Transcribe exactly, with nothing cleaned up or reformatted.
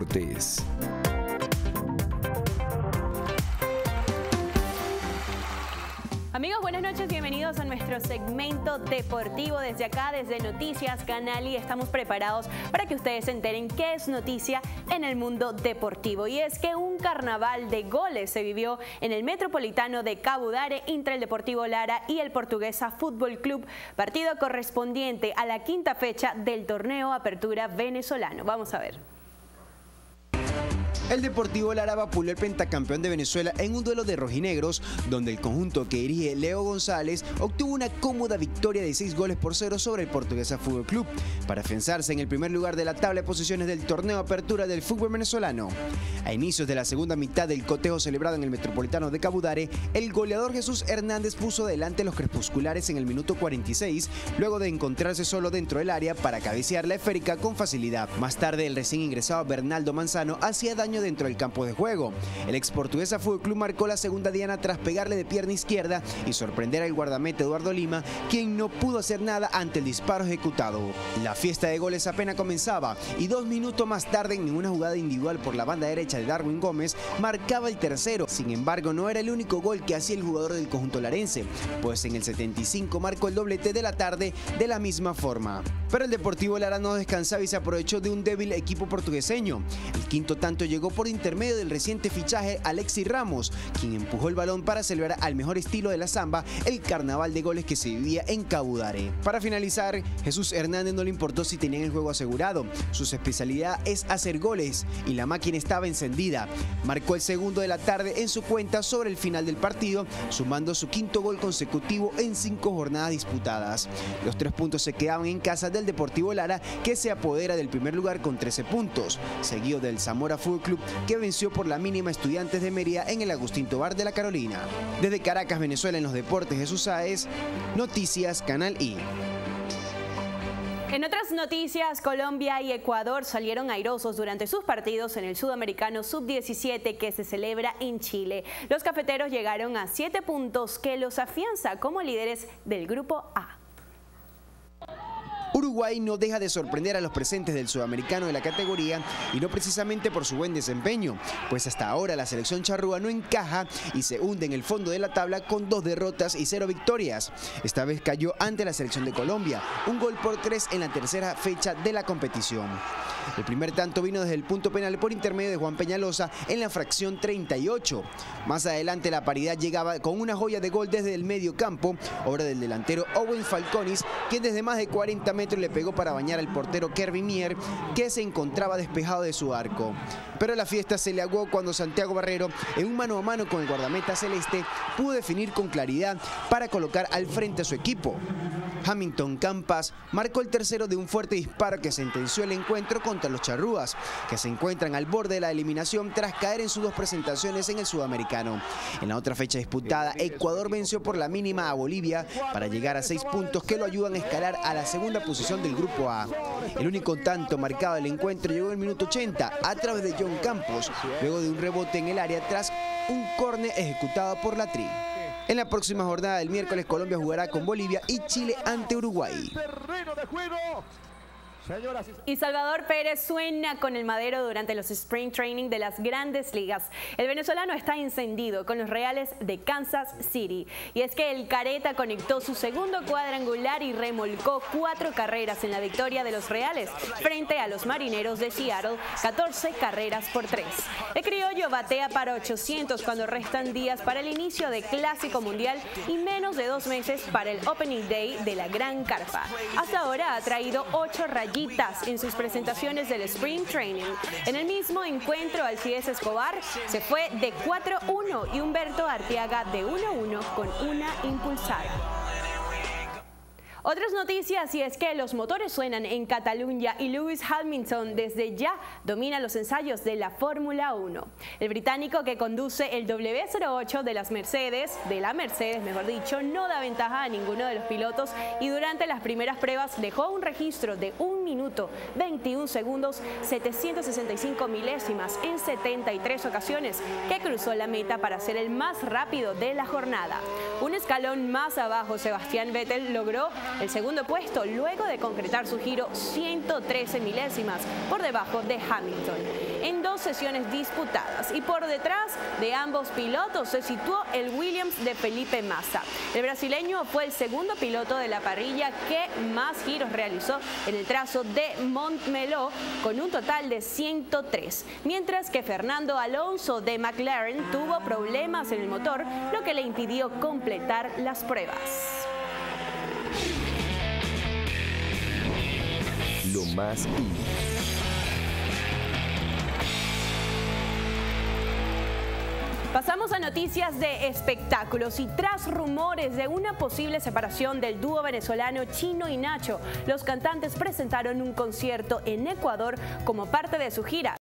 Deportes. Amigos, buenas noches, bienvenidos a nuestro segmento deportivo. Desde acá, desde Noticias Canali, estamos preparados para que ustedes se enteren qué es noticia en el mundo deportivo. Y es que un carnaval de goles se vivió en el Metropolitano de Cabudare entre el Deportivo Lara y el Portuguesa Fútbol Club, partido correspondiente a la quinta fecha del torneo Apertura venezolano. Vamos a ver. El Deportivo Lara vapuleó al pentacampeón de Venezuela en un duelo de rojinegros, donde el conjunto que dirige Leo González obtuvo una cómoda victoria de seis goles por cero sobre el Portuguesa Fútbol Club, para afianzarse en el primer lugar de la tabla de posiciones del torneo Apertura del fútbol venezolano. A inicios de la segunda mitad del cotejo celebrado en el Metropolitano de Cabudare, el goleador Jesús Hernández puso delante a los crepusculares en el minuto cuarenta y seis, luego de encontrarse solo dentro del área para cabecear la esférica con facilidad. Más tarde, el recién ingresado Bernaldo Manzano hacía daño dentro del campo de juego. El ex Portuguesa Fútbol Club marcó la segunda diana tras pegarle de pierna izquierda y sorprender al guardameta Eduardo Lima, quien no pudo hacer nada ante el disparo ejecutado. La fiesta de goles apenas comenzaba y dos minutos más tarde, en una jugada individual por la banda derecha de Darwin Gómez, marcaba el tercero. Sin embargo, no era el único gol que hacía el jugador del conjunto larense, pues en el setenta y cinco marcó el doblete de la tarde de la misma forma. Pero el Deportivo Lara no descansaba y se aprovechó de un débil equipo portugueseño. El quinto tanto llegó por intermedio del reciente fichaje Alexis Ramos, quien empujó el balón para celebrar al mejor estilo de la samba el carnaval de goles que se vivía en Cabudare. Para finalizar, Jesús Hernández no le importó si tenían el juego asegurado. Su especialidad es hacer goles y la máquina estaba encendida. Marcó el segundo de la tarde en su cuenta sobre el final del partido, sumando su quinto gol consecutivo en cinco jornadas disputadas. Los tres puntos se quedaban en casa del Deportivo Lara, que se apodera del primer lugar con trece puntos, seguido del Zamora Fútbol Club, que venció por la mínima Estudiantes de Mérida en el Agustín Tobar de la Carolina. Desde Caracas, Venezuela, en los deportes, Jesús Sáez, Noticias Canal I. En otras noticias, Colombia y Ecuador salieron airosos durante sus partidos en el Sudamericano sub diecisiete que se celebra en Chile. Los cafeteros llegaron a siete puntos que los afianza como líderes del Grupo A. Uruguay no deja de sorprender a los presentes del sudamericano de la categoría, y no precisamente por su buen desempeño, pues hasta ahora la selección charrúa no encaja y se hunde en el fondo de la tabla con dos derrotas y cero victorias. Esta vez cayó ante la selección de Colombia, un gol por tres en la tercera fecha de la competición. El primer tanto vino desde el punto penal por intermedio de Juan Peñalosa en la fracción treinta y ocho. Más adelante la paridad llegaba con una joya de gol desde el medio campo, obra del delantero Owen Falconis, quien desde más de cuarenta metros le pegó para bañar al portero Kervin Mier, que se encontraba despejado de su arco. Pero la fiesta se le aguó cuando Santiago Barrero, en un mano a mano con el guardameta celeste, pudo definir con claridad para colocar al frente a su equipo. Hamilton Campas marcó el tercero de un fuerte disparo que sentenció el encuentro contra los charrúas, que se encuentran al borde de la eliminación tras caer en sus dos presentaciones en el Sudamericano. En la otra fecha disputada, Ecuador venció por la mínima a Bolivia para llegar a seis puntos que lo ayudan a escalar a la segunda posición del Grupo A. El único tanto marcado del encuentro llegó en el minuto ochenta a través de John Campos, luego de un rebote en el área tras un córner ejecutado por la Tri. En la próxima jornada del miércoles, Colombia jugará con Bolivia y Chile ante Uruguay. Y Salvador Pérez suena con el madero durante los Spring Training de las Grandes Ligas. El venezolano está encendido con los Reales de Kansas City. Y es que el Careta conectó su segundo cuadrangular y remolcó cuatro carreras en la victoria de los Reales frente a los Marineros de Seattle, catorce carreras por tres. El criollo batea para ochocientos cuando restan días para el inicio de Clásico Mundial y menos de dos meses para el Opening Day de la Gran Carpa. Hasta ahora ha traído ocho rayitas en sus presentaciones del Spring Training. En el mismo encuentro, Alcides Escobar se fue de cuatro uno y Humberto Arteaga de uno uno con una impulsada. Otras noticias, y es que los motores suenan en Cataluña y Lewis Hamilton desde ya domina los ensayos de la Fórmula uno. El británico, que conduce el W cero ocho de las Mercedes, de la Mercedes mejor dicho, no da ventaja a ninguno de los pilotos y durante las primeras pruebas dejó un registro de un minuto veintiún segundos setecientos sesenta y cinco milésimas en setenta y tres ocasiones, que cruzó la meta para ser el más rápido de la jornada. Un escalón más abajo, Sebastián Vettel logró el segundo puesto luego de concretar su giro ciento trece milésimas por debajo de Hamilton en dos sesiones disputadas, y por detrás de ambos pilotos se situó el Williams de Felipe Massa. El brasileño fue el segundo piloto de la parrilla que más giros realizó en el trazo de Montmeló, con un total de ciento tres, mientras que Fernando Alonso de McLaren tuvo problemas en el motor, lo que le impidió completar las pruebas. Lo más in. Pasamos a noticias de espectáculos, y tras rumores de una posible separación del dúo venezolano Chino y Nacho, los cantantes presentaron un concierto en Ecuador como parte de su gira